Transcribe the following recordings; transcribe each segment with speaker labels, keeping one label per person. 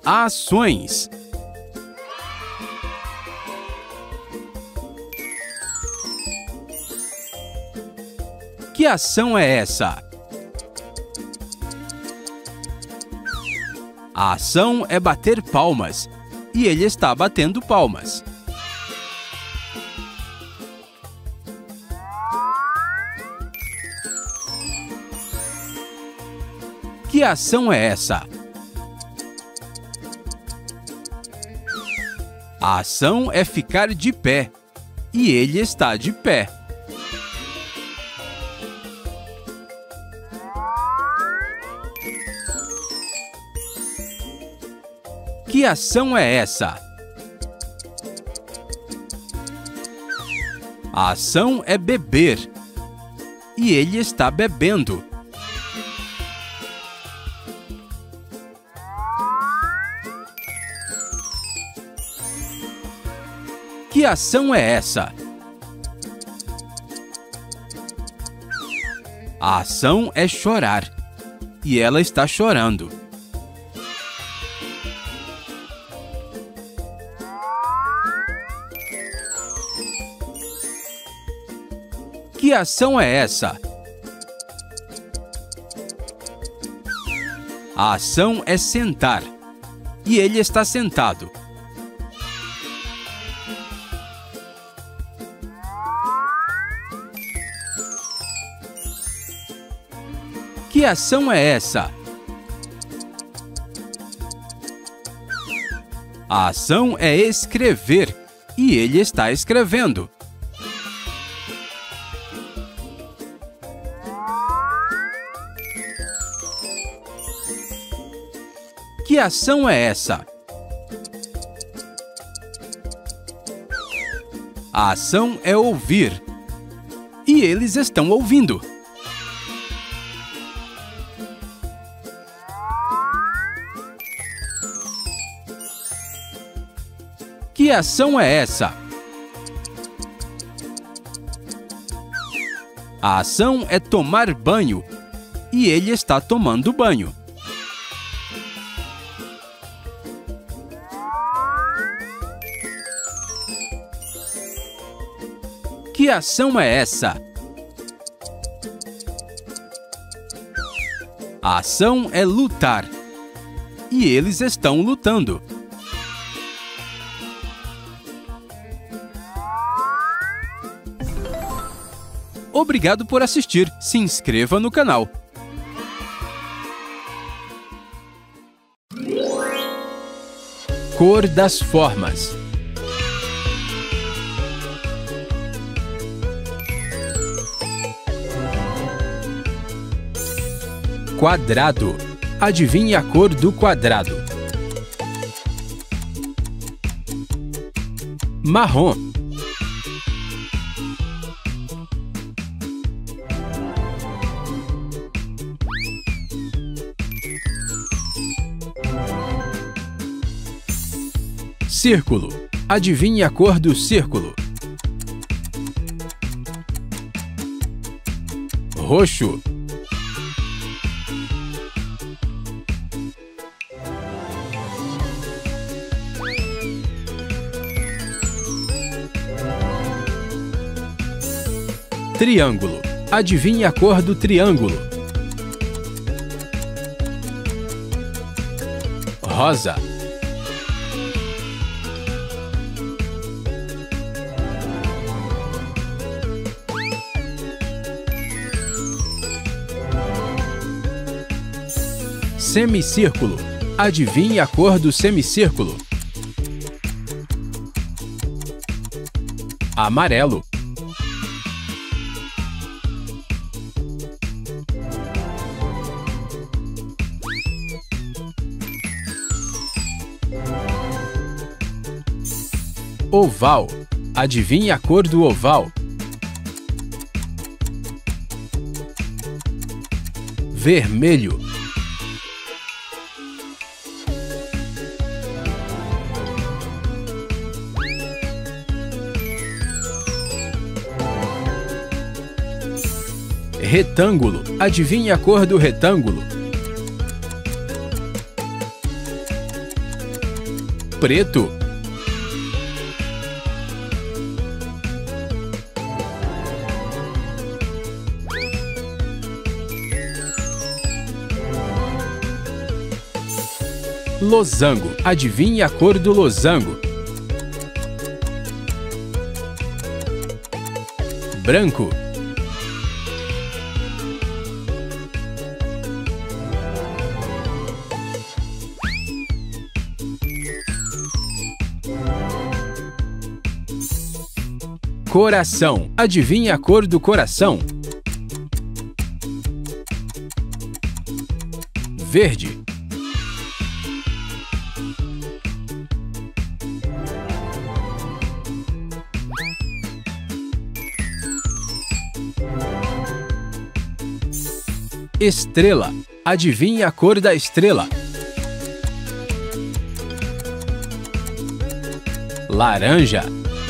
Speaker 1: Ações. Que ação é essa? A ação é bater palmas, e ele está batendo palmas. Que ação é essa? A ação é ficar de pé, e ele está de pé. Que ação é essa? A ação é beber, e ele está bebendo. Que ação é essa? A ação é chorar, e ela está chorando. Que ação é essa? A ação é sentar, e ele está sentado. Que ação é essa? A ação é escrever, e ele está escrevendo. Que ação é essa? A ação é ouvir, e eles estão ouvindo. Que ação é essa? A ação é tomar banho, e ele está tomando banho. Que ação é essa? A ação é lutar, e eles estão lutando. Obrigado por assistir. Se inscreva no canal. Cor das formas. Quadrado. Adivinhe a cor do quadrado. Marrom. Círculo. Adivinhe a cor do círculo. Roxo. Triângulo. Adivinhe a cor do triângulo. Rosa. Semicírculo. Adivinhe a cor do semicírculo. Amarelo. Oval. Adivinhe a cor do oval. Vermelho. Retângulo. Adivinhe a cor do retângulo. preto. Losango. Adivinhe a cor do losango. Branco. Coração. Adivinhe a cor do coração. Verde. Estrela. Adivinhe a cor da estrela. Laranja.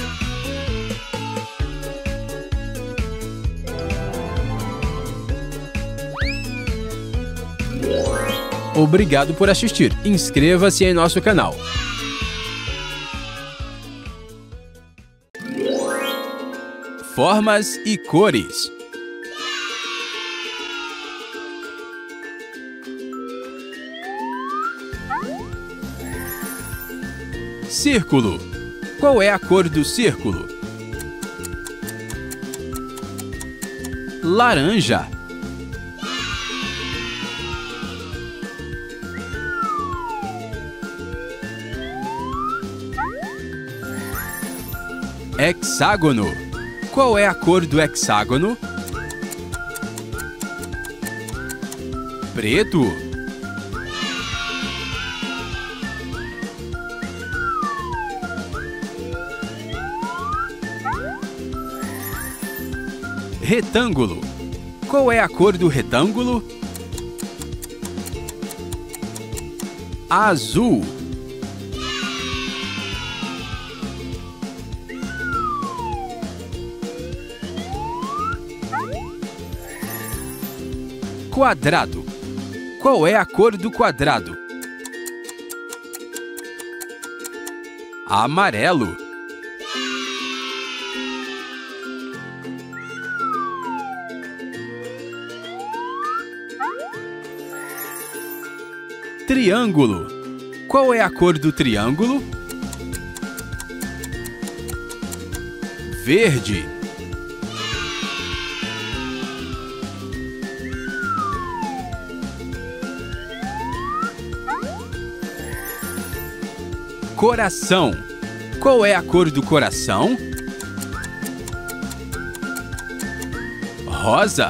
Speaker 1: Obrigado por assistir. Inscreva-se em nosso canal. Formas e cores. Círculo. Qual é a cor do círculo? Laranja. Hexágono. Qual é a cor do hexágono? Preto. Retângulo. Qual é a cor do retângulo? Azul. Quadrado. Qual é a cor do quadrado? Amarelo. Triângulo. Qual é a cor do triângulo? Verde. Coração. Qual é a cor do coração? Rosa.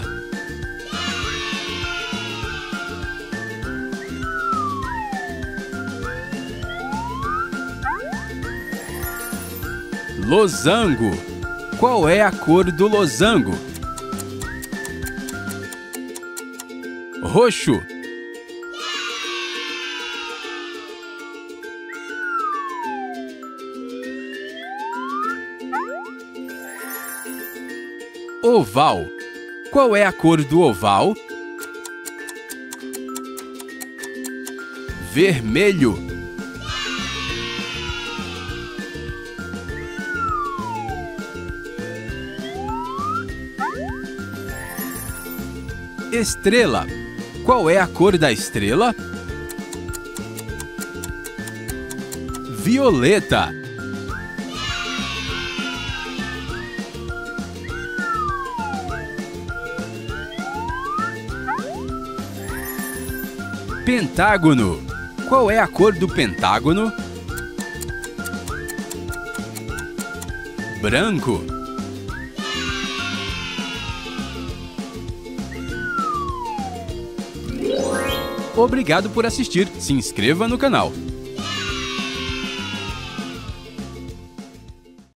Speaker 1: Losango. Qual é a cor do losango? Roxo. Oval. Qual é a cor do oval? Vermelho. Estrela. Qual é a cor da estrela? Violeta. Pentágono. Qual é a cor do pentágono? Branco. Obrigado por assistir. Se inscreva no canal.